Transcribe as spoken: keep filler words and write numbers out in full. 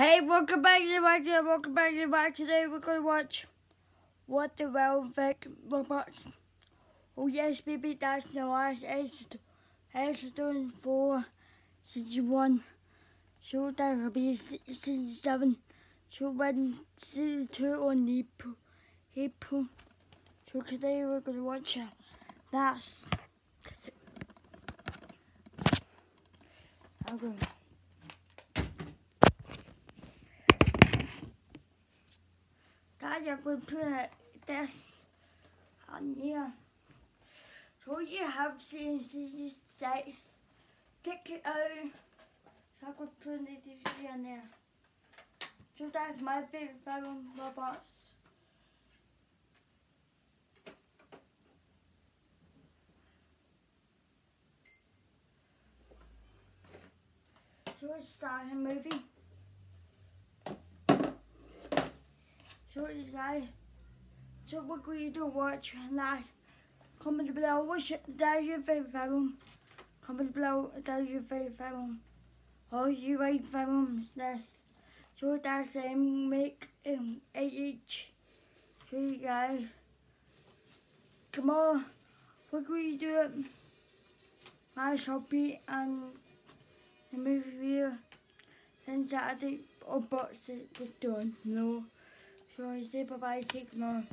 Hey, welcome back to the watch. Welcome back to the watch. Today we're going to watch What the Velvet Robots. Oh yes, baby, that's the last episode for season one. So that will be season seven. So when season two on April. April. So today we're going to watch uh, that. I'm going. Guys, I'm going to put this on here. So you have seen season six. Check it out. So I'm going to put the D V D on there. So that's my favourite film, robots. So let's start the movie. So guys, so we're going to watch that. Comment below which that your favourite film. Comment below that your favourite film. Or you like films this. So that's um make um eight each. So you guys, come on, we're going to do it. My Shopee and the movie here. Then Saturday or box it done. No. So I say bye bye, take more.